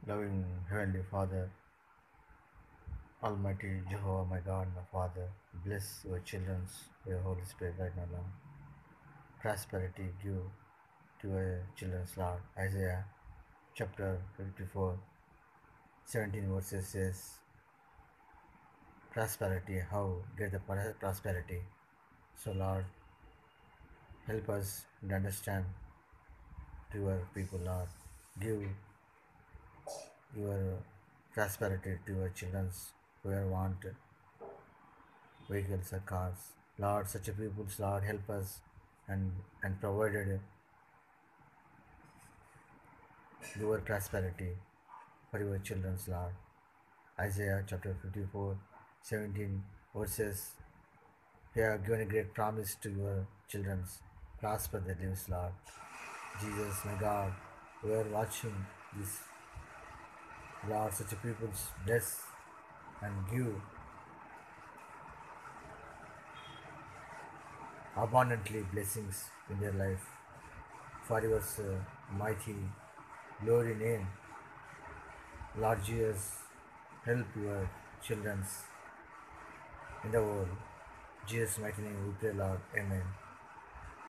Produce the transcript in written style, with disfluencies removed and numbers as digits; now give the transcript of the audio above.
Loving Heavenly Father, Almighty Jehovah, my God, my Father, bless your children, your Holy Spirit right now, Lord. Prosperity give to your children's Lord. Isaiah chapter 54, 17 verses says, prosperity, how get the prosperity? So, Lord, help us to understand to your people, Lord. Give your prosperity to your children who want vehicles or cars. Lord, such a people's Lord, help us and provided your prosperity for your children's Lord. Isaiah chapter 54, 17 verses. You have given a great promise to your children's. Prosper their lives, Lord. Jesus, my God, we are watching this. Lord, such a people's bless and give abundantly blessings in their life. For your mighty glory name, Lord Jesus, help your children in the world. Jesus' mighty name we pray, Lord. Amen.